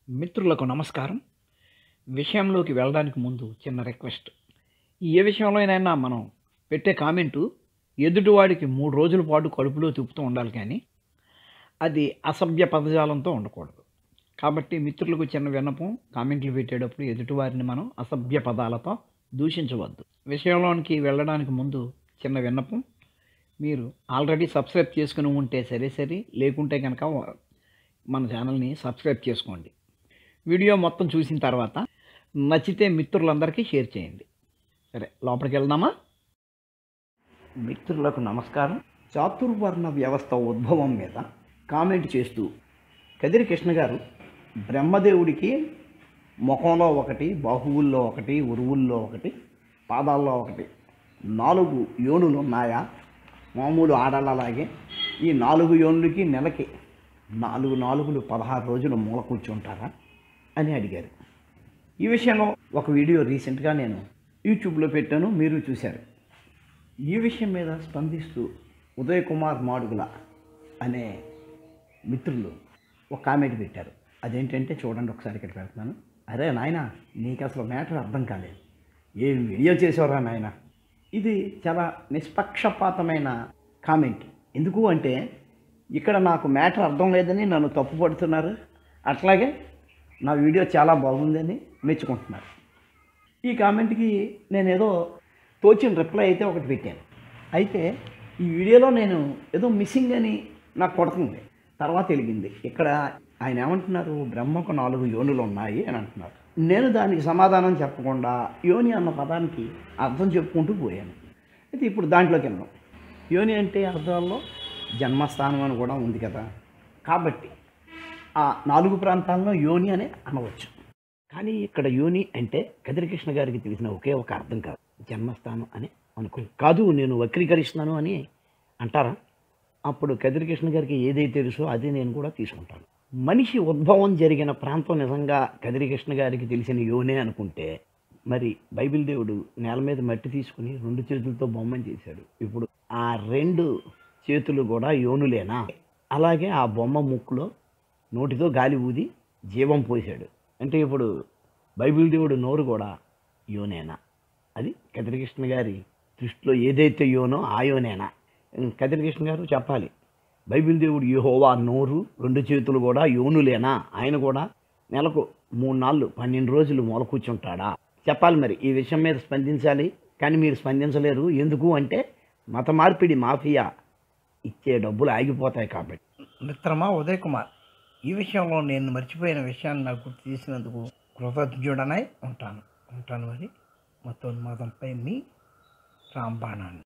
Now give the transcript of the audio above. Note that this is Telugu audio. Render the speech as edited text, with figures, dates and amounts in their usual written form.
మిత్రులకు నమస్కారం. విషయంలోకి వెళ్ళడానికి ముందు చిన్న రిక్వెస్ట్. ఏ విషయంలోనైనా మనం పెట్టే కామెంటు ఎదుటివాడికి 3 రోజుల పాటు కడుపులో తిప్పుతూ ఉండాలి కానీ, అది అసభ్య పదజాలంతో ఉండకూడదు. కాబట్టి మిత్రులకు చిన్న విన్నపం, కామెంట్లు పెట్టేటప్పుడు ఎదుటివారిని మనం అసభ్య పదాలతో దూషించవద్దు. విషయంలోనికి వెళ్ళడానికి ముందు చిన్న విన్నపం. మీరు ఆల్రెడీ సబ్స్క్రైబ్ చేసుకుని ఉంటే సరే, లేకుంటే కనుక మన ఛానల్ని సబ్స్క్రైబ్ చేసుకోండి. వీడియో మొత్తం చూసిన తర్వాత నచ్చితే మిత్రులందరికీ షేర్ చేయండి. సరే, లోపలికి వెళ్దామా? మిత్రులకు నమస్కారం. చాతుర్వర్ణ వ్యవస్థ ఉద్భవం మీద కామెంట్ చేస్తూ కదిరి కృష్ణ గారు బ్రహ్మదేవుడికి ముఖంలో ఒకటి, బాహువుల్లో ఒకటి, ఉరువుల్లో ఒకటి, పాదాల్లో ఒకటి 4 యోనులు ఉన్నాయా? మామూలు ఆడలాగే ఈ 4 యోనులకి నెలకి 4 నాలుగులు 16 రోజులు మూల కూర్చుంటారా అని అడిగారు. ఈ విషయంలో ఒక వీడియో రీసెంట్గా నేను యూట్యూబ్లో పెట్టాను, మీరు చూశారు. ఈ విషయం మీద స్పందిస్తూ ఉదయ్ కుమార్ మాడుగుల అనే మిత్రులు ఒక కామెంట్ పెట్టారు. అదేంటంటే చూడండి, ఒకసారి ఇక్కడ పెడుతున్నాను. అరే నాయన, నీకు అసలు మ్యాటర్ అర్థం కాలేదు, ఏం వీడియో చేసేవరా నాయన. ఇది చాలా నిష్పక్షపాతమైన కామెంట్. ఎందుకు అంటే ఇక్కడ నాకు మ్యాటర్ అర్థం లేదని నన్ను తప్పుపడుతున్నారు, అట్లాగే నా వీడియో చాలా బాగుందని మెచ్చుకుంటున్నారు. ఈ కామెంట్కి నేను ఏదో తోచిన రిప్లై అయితే ఒకటి పెట్టాను. అయితే ఈ వీడియోలో నేను ఏదో మిస్సింగ్ అని నాకు కొడుతుంది. తర్వాత తెలిగింది ఇక్కడ ఆయన ఏమంటున్నారు, బ్రహ్మకు 4 యోనులు ఉన్నాయి అని అంటున్నారు. నేను దానికి సమాధానం చెప్పకుండా యోని అన్న పదానికి అర్థం చెప్పుకుంటూ పోయాను. అయితే ఇప్పుడు దాంట్లోకి వెళ్దాం. యోని అంటే అర్థాల్లో జన్మస్థానం అని కూడా ఉంది కదా, కాబట్టి ఆ 4 ప్రాంతాల్లో యోని అనే అనవచ్చు. కానీ ఇక్కడ యోని అంటే కదిరి కృష్ణ గారికి తెలిసిన ఒకే ఒక అర్థం కాదు, జన్మస్థానం అని అనుకో. కాదు, నేను వక్రీకరిస్తున్నాను అని అంటారా? అప్పుడు కదిరి కృష్ణ గారికి ఏదైతే తెలుసో అదే నేను కూడా తీసుకుంటాను. మనిషి ఉద్భవం జరిగిన ప్రాంతం నిజంగా కదిరి కృష్ణ గారికి తెలిసిన యోనే అనుకుంటే, మరి బైబిల్ దేవుడు నేల మీద మట్టి తీసుకుని 2 చేతులతో బొమ్మని చేశాడు. ఇప్పుడు ఆ 2 చేతులు కూడా యోనులేనా? అలాగే ఆ బొమ్మ ముక్కులో నోటితో గాలి ఊది జీవం పోసాడు అంటే ఇప్పుడు బైబిల్ దేవుడు నోరు కూడా యోనేనా? అది కదిరి కృష్ణ గారి దృష్టిలో ఏదైతే యోనో ఆ యోనేనా? కదిరి కృష్ణ గారు చెప్పాలి, బైబిల్ దేవుడు యెహోవా నోరు 2 చేతులు కూడా యోనులేనా? ఆయన కూడా నెలకు 3 నాళ్ళు 12 రోజులు మూల కూర్చుంటాడా? చెప్పాలి. మరి ఈ విషయం మీద స్పందించాలి, కానీ మీరు స్పందించలేరు. ఎందుకు అంటే మత మార్పిడి మాఫియా ఇచ్చే డబ్బులు ఆగిపోతాయి కాబట్టి. మిత్రమా ఉదయ్ కుమార్, ఈ విషయంలో నేను మర్చిపోయిన విషయాన్ని నాకు గుర్తు చేసినందుకు కృతజ్ఞుడనై ఉంటాను. మరి మతోన్మాదంపై మీ రాంబాణాన్ని.